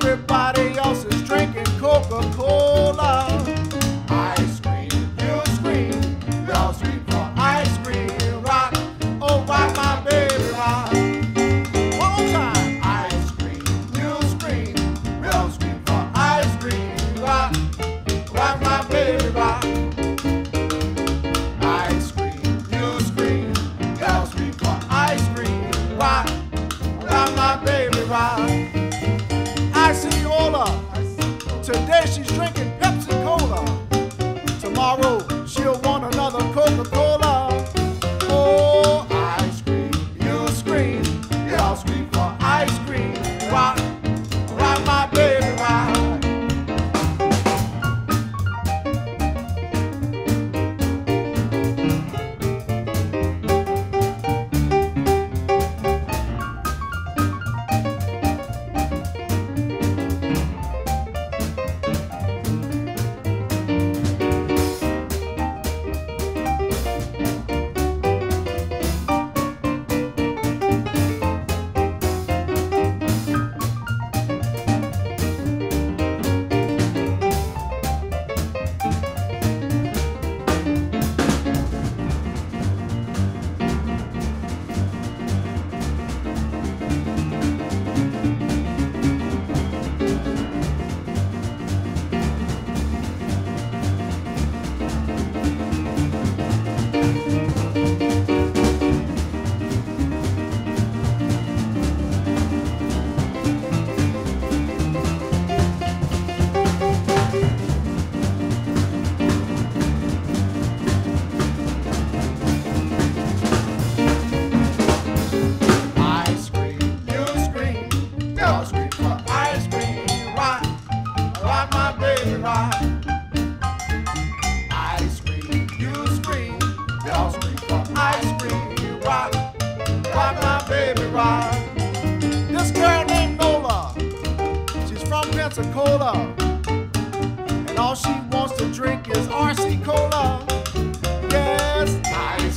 Everybody else is drinking Coca-Cola. Ice cream, you scream. Y'all scream for ice cream. Rock, oh rock my baby, rock. One more time. Ice cream, you scream. Y'all scream for ice cream. Rock, rock my baby, rock. Ice cream, you scream. Y'all scream for ice cream. Rock, rock my baby, rock. I see Ola. Today she's drinking Pepsi Cola. Tomorrow she'll want another Coca-Cola. Oh, ice cream, you scream. Y'all scream for ice cream. Rock, rock my baby, rock. Rock. Ice cream, you scream. Y'all scream for ice cream. Rock, rock my baby, rock. This girl named Nola, she's from Pensacola, and all she wants to drink is RC Cola. Yes, ice